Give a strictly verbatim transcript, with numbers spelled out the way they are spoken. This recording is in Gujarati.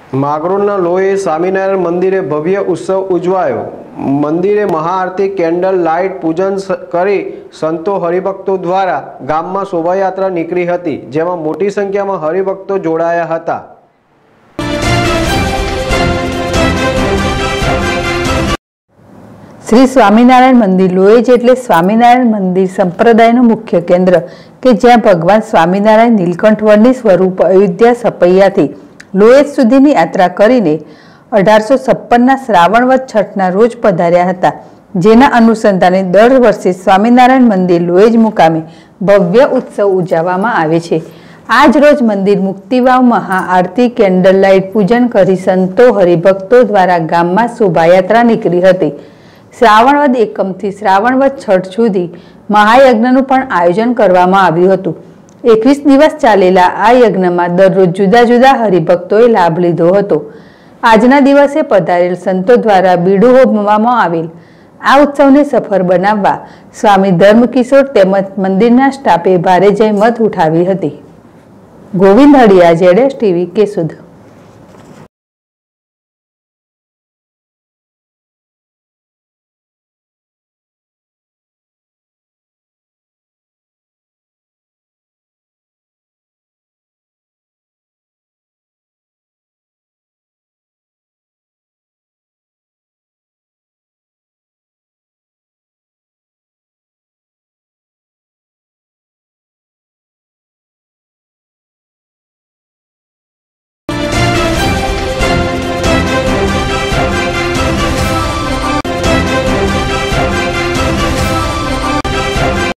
માંગરોળના લોહી સ્વામિનારાયણ મંદિરે ભવ્ય ઉત્સવ ઉજવાયો। મંદિરે મહાઆરતી, કેન્ડલ લાઇટ પૂજન કરી સંતો હરિભક્તો દ્વારા ગામમાં શોભાયાત્રા નીકળી હતી, જેમાં મોટી સંખ્યામાં હરિભક્તો જોડાયા હતા। શ્રી સ્વામિનારાયણ મંદિર લોહેજ એટલે સ્વામિનારાયણ મંદિર સંપ્રદાયનું મુખ્ય કેન્દ્ર કે જ્યાં ભગવાન સ્વામિનારાયણ નીલકંઠવર્ણી સ્વરૂપ અયોધ્યા સપૈયાથી લોહેજ સુધીની યાત્રા કરીને અઢારસો છપ્પનના શ્રાવણવદ છઠના રોજ પધાર્યા હતા, જેના અનુસંધાને દર વર્ષે સ્વામિનારાયણ મંદિર લોહેજ મુકામે ભવ્ય ઉત્સવ ઉજવવામાં આવે છે। આજ રોજ મંદિર મુક્તિવાવ મહાઆરતી, કેન્ડલ લાઇટ પૂજન કરી સંતો હરિભક્તો દ્વારા ગામમાં શોભાયાત્રા નીકળી હતી। શ્રાવણવદ એકમથી શ્રાવણવદ છઠ સુધી મહાયજ્ઞનું પણ આયોજન કરવામાં આવ્યું હતું। એકવીસ દિવસ ચાલેલા આ યજ્ઞમાં દરરોજ જુદા જુદા હરિભક્તોએ લાભ લીધો હતો। આજના દિવસે પધારેલ સંતો દ્વારા બીડું હોમવામાં આવેલ આ ઉત્સવને સફળ બનાવવા સ્વામી ધર્મકિશોર તેમજ મંદિરના સ્ટાફે ભારે જહેમત ઉઠાવી હતી। ગોવિંદ હળિયા, જેડેશ ટીવી, કેશોદ।